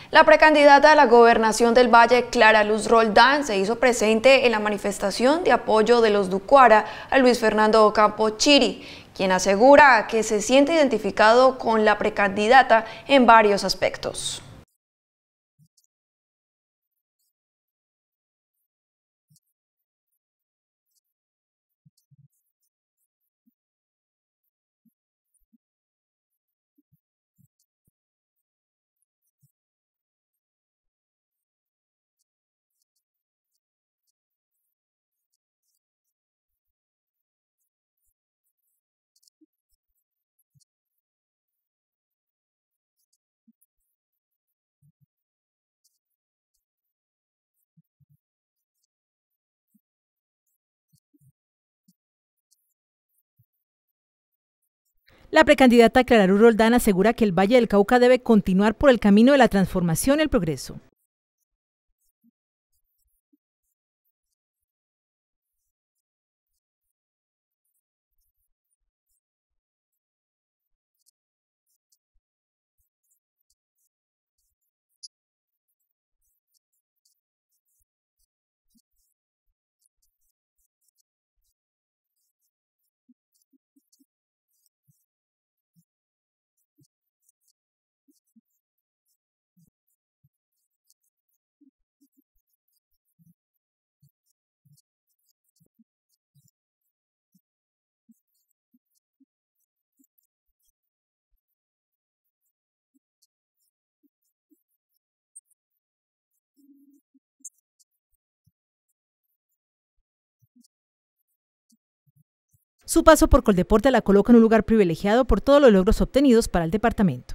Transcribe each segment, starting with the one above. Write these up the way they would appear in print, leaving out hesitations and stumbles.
La precandidata a la gobernación del Valle, Clara Luz Roldán, se hizo presente en la manifestación de apoyo de los Ducuara a Luis Fernando Ocampo Chiri, quien asegura que se siente identificado con la precandidata en varios aspectos. La precandidata Clara Luz Roldán asegura que el Valle del Cauca debe continuar por el camino de la transformación y el progreso. Su paso por Coldeportes la coloca en un lugar privilegiado por todos los logros obtenidos para el departamento.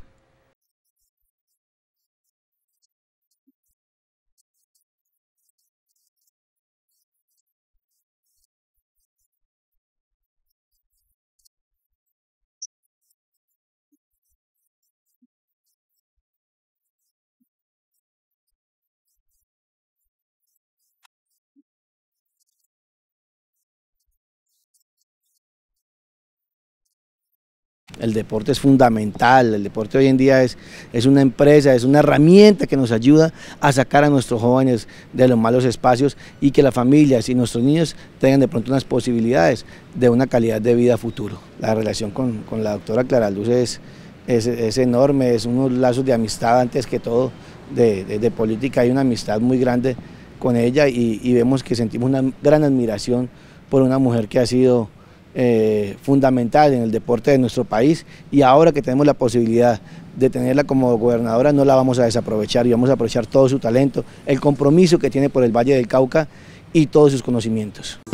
El deporte es fundamental, el deporte hoy en día es una empresa, es una herramienta que nos ayuda a sacar a nuestros jóvenes de los malos espacios y que las familias y nuestros niños tengan de pronto unas posibilidades de una calidad de vida futuro. La relación con la doctora Clara Luz es enorme, es unos lazos de amistad antes que todo, de política. Hay una amistad muy grande con ella y vemos que sentimos una gran admiración por una mujer que ha sido fundamental en el deporte de nuestro país, y ahora que tenemos la posibilidad de tenerla como gobernadora no la vamos a desaprovechar y vamos a aprovechar todo su talento, el compromiso que tiene por el Valle del Cauca y todos sus conocimientos.